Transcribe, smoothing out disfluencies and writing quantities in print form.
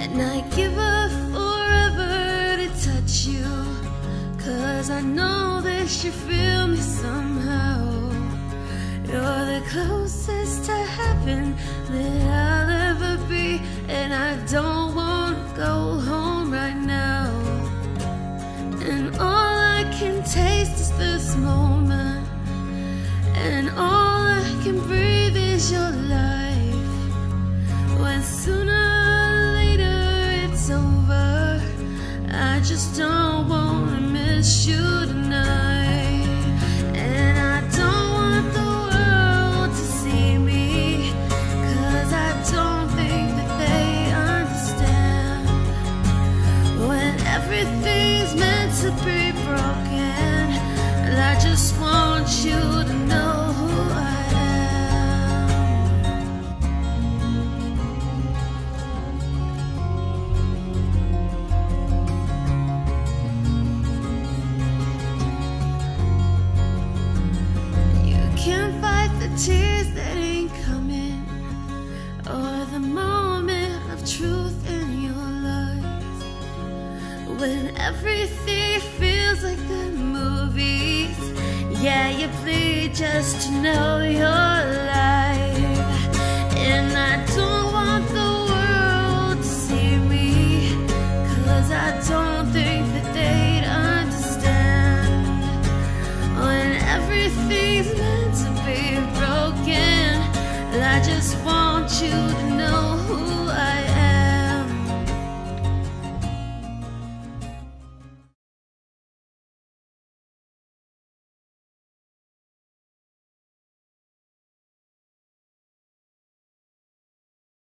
And I'd give up forever to touch you, 'cause I know that you feel me somehow. You're the closest to heaven that I'll ever be, and I don't want to go home right now. And all I can taste is this moment, and all I can breathe is your life. When sooner or later it's over, I just don't want to miss you tonight. And I don't want the world to see me, 'cause I don't think that they understand. When everything's meant to be broken, and I just want you to know who I am. You can't fight the tears that ain't coming, or the moment of truth in your life. When everything feels like the movies, yeah, you bleed just to know you're alive. And I